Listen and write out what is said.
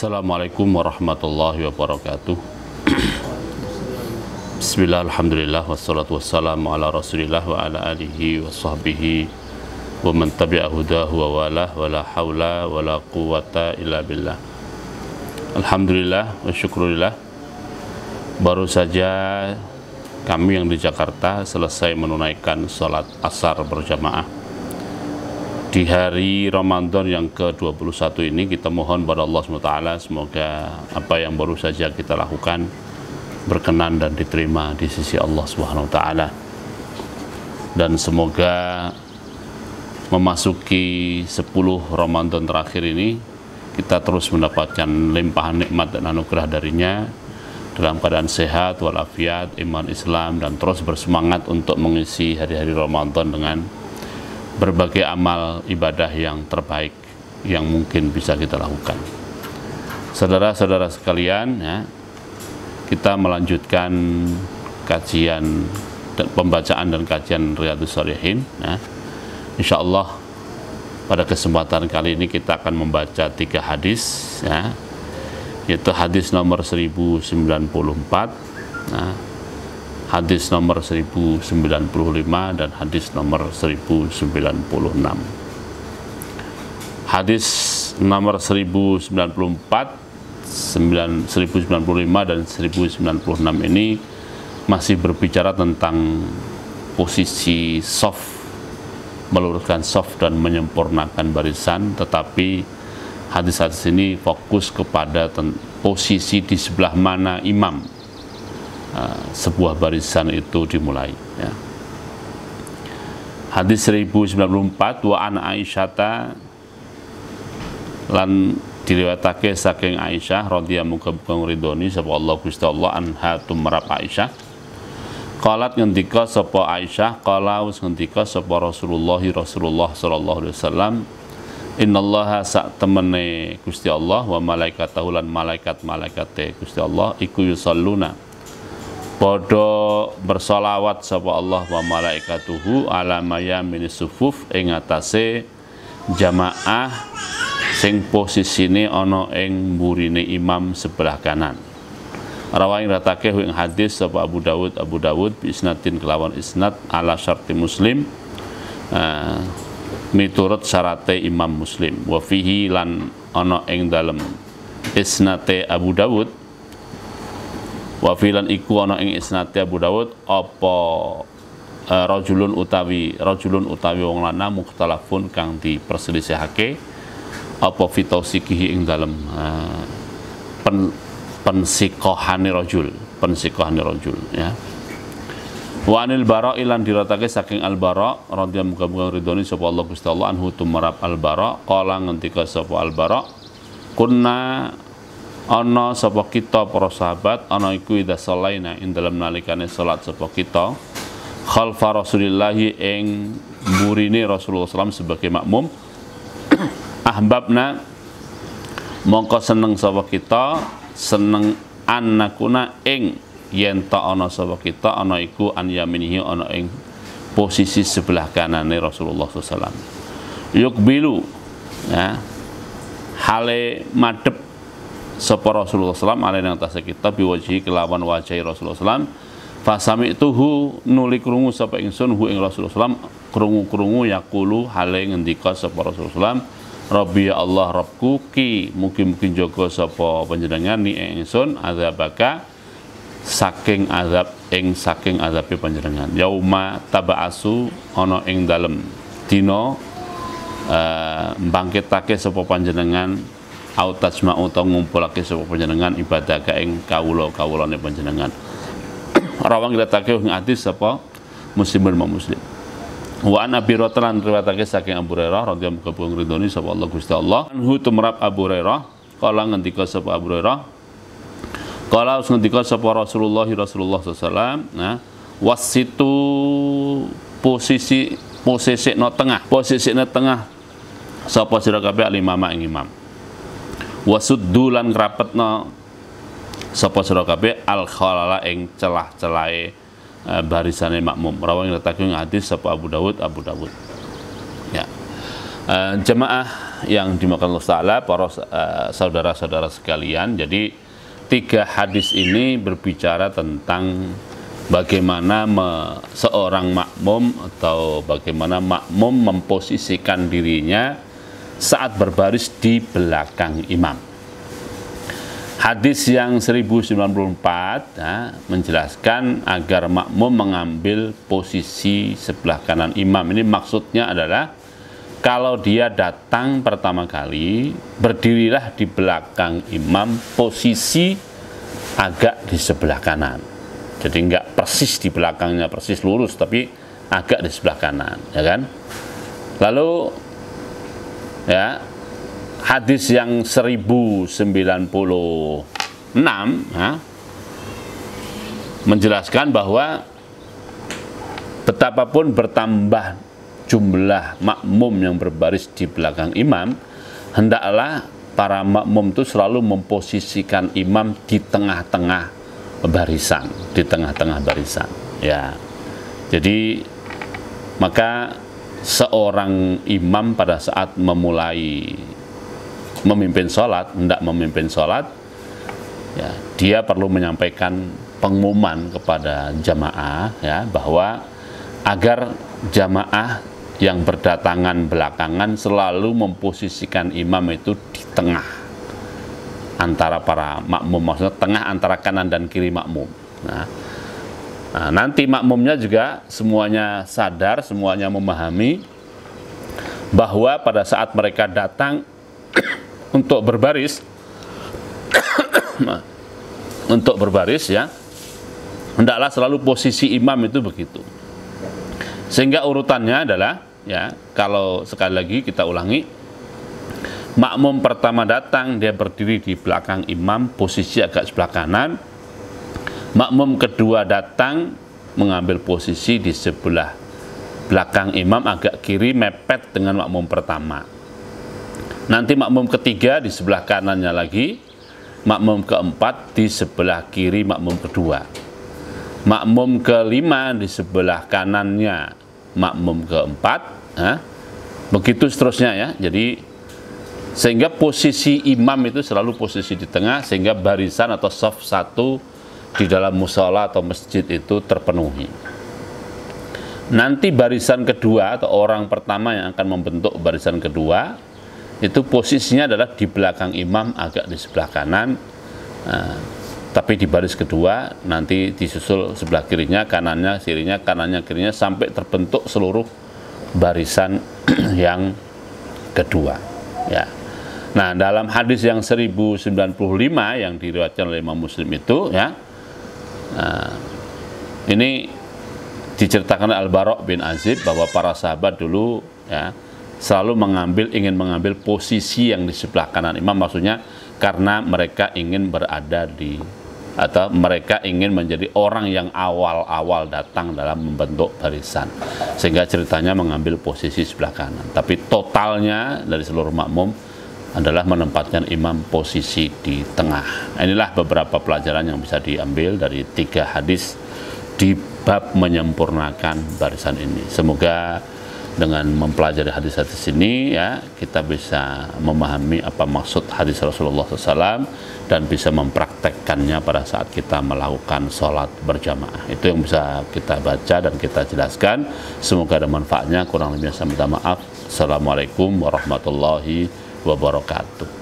Assalamualaikum warahmatullahi wabarakatuh. Bismillah, alhamdulillah, wassalatu wassalamu ala rasulillah wa ala alihi wa sahbihi wa man tabi'a hudahu wa walah wa la hawla wa la quwata illa billah. Alhamdulillah wa syukurillah, baru saja kami yang di Jakarta selesai menunaikan sholat asar berjamaah di hari Ramadan yang ke-21 ini. Kita mohon pada Allah SWT semoga apa yang baru saja kita lakukan berkenan dan diterima di sisi Allah SWT, dan semoga memasuki 10 Ramadan terakhir ini kita terus mendapatkan limpahan nikmat dan anugerah darinya dalam keadaan sehat walafiat, iman Islam, dan terus bersemangat untuk mengisi hari-hari Ramadan dengan berbagai amal ibadah yang terbaik yang mungkin bisa kita lakukan. Saudara-saudara sekalian, ya, kita melanjutkan kajian dan pembacaan dan kajian Riyadhus Shalihin. Ya. Insya Allah pada kesempatan kali ini kita akan membaca 3 hadis, ya, yaitu hadis nomor 1094, nah, hadis nomor 1095 dan hadis nomor 1096. Hadis nomor 1094, 1095 dan 1096 ini masih berbicara tentang posisi soft, meluruskan soft dan menyempurnakan barisan, tetapi hadis-hadis ini fokus kepada posisi di sebelah mana imam sebuah barisan itu dimulai, ya. Hadis 1094, wa an Aisyata, lan diriwayatake saking Aisyah radhiyallahu ridhoni sapa Allah Gusti Allah anha tumrap Aisyah, qalat ngendika sapa Aisyah, qala wis ngendika sapa Rasulullah sallallahu alaihi wasallam, innallaha sak temene Gusti Allah wa malaikatahu lan malaikat-malaikate Gusti Allah iku yusalluna padha bersolawat sapa Allah wa malaikatuhu ala mayamini sufuf ing atase jamaah sing posisine ana ing mburine imam sebelah kanan. Rawaing ratake ing hadis sapa Abu Dawud bi isnadin kelawan isnad ala syarti Muslim, miturut syarate Imam Muslim. Wa fihi lan ana ing dalem isnate Abu Dawud, wa filan iku ana ing isnate Abu Dawud apa rajulun utawi wong lanang mukhtalafun kang diperselisihake apa fitausikihi ing dalem pensikohane rajul, ya. Wa anil Bara ilan diratake saking Al Bara radhiyallahu anhu ridhoni sapa Allah Gusti Allah anhu tumrap Al Bara, qala ngendika sapa Al Bara, kunna ana sapa kita para sahabat ana iku idza shalaina ing dalem nalikane salat sapa kita khalfa Rasulillahi ing mburine Rasulullah SAW sebagai makmum, ahbabna mongko seneng sapa kita, seneng annakuna ing yen ta ana sapa kita ana iku an yaminihi ana ing posisi sebelah kanane Rasulullah SAW, yukbilu, ya, hale madhep sapa Rasulullah SAW alai nang tasih kita biwajhi kelawan wajahi Rasulullah SAW, fasami ituhu nuli krungu sapa ingsun hu ing Rasulullah SAW krungu yaqulu hale ngendika sapa Rasulullah SAW, Rabbi ya Allah Rabbku ki mugi-mugi jaga sapa panjenengan ni ingsun azabaka saking azabe panjenengan, yauma taba'asu ana ing dalem dina mbangkitake sapa panjenengan au tajma'u ta ngumpulake sapa panjenengan ibadah ka ing kawula-kawulane panjenengan. Rawang dilatake ing hadis sapa Muslim. Wa an Abi Hurairah lan riwayatake saking Abu Hurairah radhiyallahu anhu ridhoni sapa Allah Gusti Allah anhu tumrap Abu Hurairah, kala ngendika sapa Abu Hurairah, kala ngendika sapa Rasulullah sallallahu alaihi wasallam, nah, wasitu posisi no tengah sapa sira kabeh al-imama ing imam, wasuddulan ngrapetna sapa sira kabeh al-khalala ing celah-celahe barisane makmum. Rawang letak ing hadis sapa Abu Dawud, ya. Jemaah yang dimakan Allah Ta'ala, para saudara-saudara sekalian, jadi 3 hadis ini berbicara tentang bagaimana seorang makmum atau bagaimana makmum memposisikan dirinya saat berbaris di belakang imam. Hadis yang 1094 ya, menjelaskan agar makmum mengambil posisi sebelah kanan imam. Ini maksudnya adalah kalau dia datang pertama kali, berdirilah di belakang imam, posisi agak di sebelah kanan. Jadi enggak persis di belakangnya, persis lurus, tapi agak di sebelah kanan, ya kan? Lalu ya, hadis yang 1096 ya, menjelaskan bahwa betapapun bertambah jumlah makmum yang berbaris di belakang imam, hendaklah para makmum itu selalu memposisikan imam di tengah-tengah barisan, di tengah-tengah barisan. Ya, jadi maka seorang imam pada saat memulai memimpin sholat, hendak memimpin sholat, ya, dia perlu menyampaikan pengumuman kepada jamaah, ya, bahwa agar jamaah yang berdatangan belakangan selalu memposisikan imam itu di tengah antara para makmum, maksudnya tengah antara kanan dan kiri makmum. Nah, nanti makmumnya juga semuanya sadar, semuanya memahami bahwa pada saat mereka datang untuk berbaris ya, hendaklah selalu posisi imam itu begitu. Sehingga urutannya adalah, ya, kalau sekali lagi kita ulangi, makmum pertama datang, dia berdiri di belakang imam, posisi agak sebelah kanan. Makmum kedua datang, mengambil posisi di sebelah belakang imam, agak kiri, mepet dengan makmum pertama. Nanti makmum ketiga di sebelah kanannya lagi, makmum keempat di sebelah kiri makmum kedua, makmum kelima di sebelah kanannya makmum keempat, begitu seterusnya, ya. Jadi sehingga posisi imam itu selalu posisi di tengah, sehingga barisan atau shaf satu di dalam mushola atau masjid itu terpenuhi. Nanti barisan kedua atau orang pertama yang akan membentuk barisan kedua itu posisinya adalah di belakang imam, agak di sebelah kanan, tapi di baris kedua nanti disusul sebelah kirinya, kanannya, kirinya, sampai terbentuk seluruh barisan yang kedua, ya. Nah, dalam hadis yang 1095 yang diriwayatkan oleh Imam Muslim itu, ya, ini diceritakan Al-Bara' bin Azib bahwa para sahabat dulu, ya, selalu ingin mengambil posisi yang di sebelah kanan imam, maksudnya karena mereka ingin berada atau mereka ingin menjadi orang yang awal-awal datang dalam membentuk barisan, sehingga ceritanya mengambil posisi sebelah kanan. Tapi totalnya dari seluruh makmum adalah menempatkan imam posisi di tengah. Inilah beberapa pelajaran yang bisa diambil dari 3 hadis di bab menyempurnakan barisan ini. Semoga dengan mempelajari hadis-hadis ini, ya, kita bisa memahami apa maksud hadis Rasulullah SAW dan bisa mempraktekkannya pada saat kita melakukan sholat berjamaah. Itu yang bisa kita baca dan kita jelaskan. Semoga ada manfaatnya. Kurang lebihnya saya minta maaf. Assalamualaikum warahmatullahi wabarakatuh.